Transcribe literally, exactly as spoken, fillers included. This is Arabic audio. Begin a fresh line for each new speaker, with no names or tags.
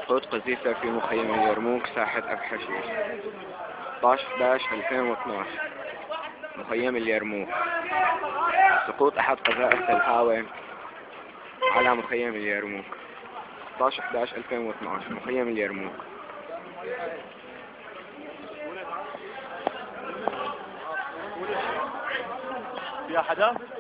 سقوط قذيفة في مخيم اليرموك ساحة أبو حشيش. ستة عشر إحدى عشر ألفين واثني عشر مخيم اليرموك. سقوط أحد قذائف الهاوي على مخيم اليرموك. ستة عشر إحدى عشر ألفين واثني عشر مخيم اليرموك.
في أحد؟